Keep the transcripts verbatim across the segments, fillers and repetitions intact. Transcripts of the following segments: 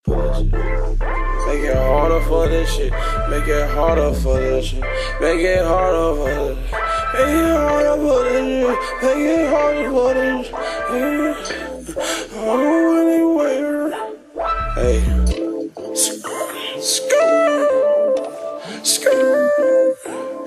Make it harder for this shit. Make it harder for this shit. Make it harder for this shit. Make it harder for this shit. Make it harder for this shit. I don't go anywhere. Hey. Skirt. Skirt. Skirt.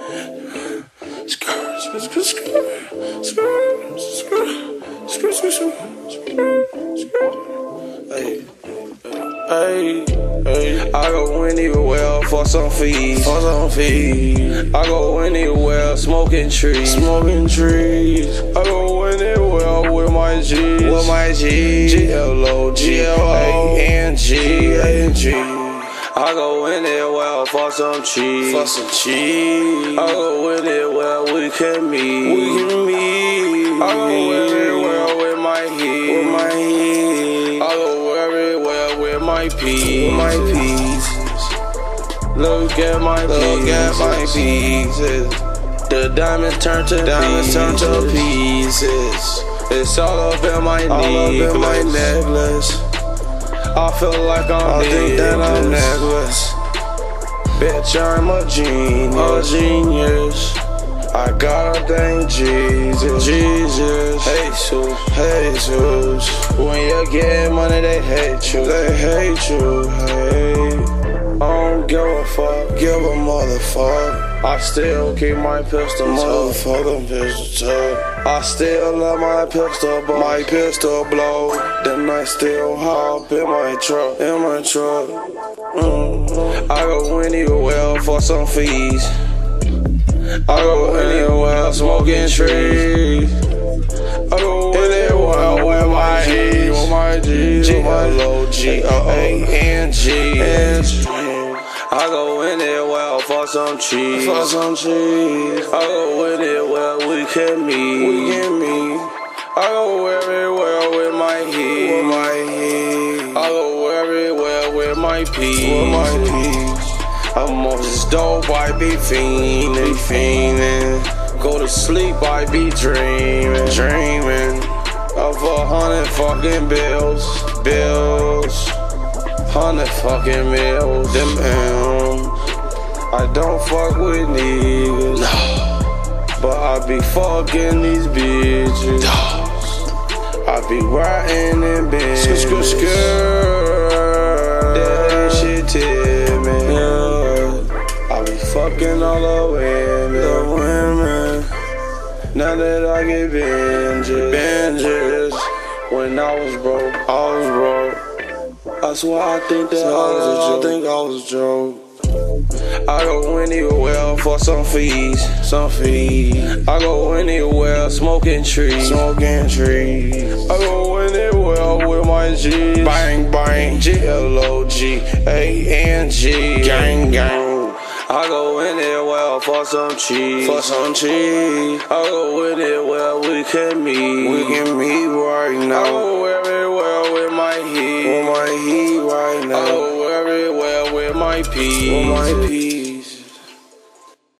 Skirt. Skirt. Skirt. Skirt. Skirt. Skirt. Skirt. Skirt. Hey. Hey, hey, I go anywhere for some fees, for some fees. I go anywhere smoking trees, smoking trees. I go anywhere with my G's, with my G's. G L O, G L O, N G, N G. I go anywhere for some cheese, for some cheese. I go anywhere we can meet, we can meet. I go everywhere with my heat, with my heat. I go everywhere with my peas, my pieces. Look at my look pieces. At my pieces. The diamonds turn to diamonds turn to pieces. It's all up in my necklace. My necklace. I feel like I'm I think that I'm necklace. Bitch, I'm a genius, a genius. I gotta thank Jesus, Jesus, Jesus, Jesus. When you get money, they hate you, they hate you, hey. I don't give a fuck, give a motherfucker. I still keep my pistol, motherfucking pistol tuck. I still love my pistol, but my pistol blow. Then I still hop in my truck, in my truck. Mm. I go anywhere for some fees. I go anywhere smoking trees. I go anywhere with my G's, with my G's, G L O G O N G. I go anywhere for some cheese, for some cheese. I go anywhere we can meet, we can meet. I go everywhere with my heat, with my heat. I go everywhere with my peas, with my peas. I'm on this dope, I be fiending, fiending. Go to sleep, I be dreaming, dreaming of a hundred fucking bills, bills. Hundred fucking mils, them M's. I don't fuck with niggas, no. But I be fucking these bitches. I be riding in Benz. Skr, skr, skr. That shit tell me. Yeah. I be fucking all the women, the women. Now that I get binges, binges. When I was broke, I was broke. That's why I think that I was a joke. I think I was a joke. I go anywhere for some fees, some fees. I go anywhere smoking trees, smoking trees. I go anywhere with my G's, bang bang, G L O G A N G, gang gang. I go anywhere for some cheese, for some cheese. I go anywhere we can meet, we can meet right now. I go everywhere with my heat, with my heat right now. I go everywhere with my peas, with my peas.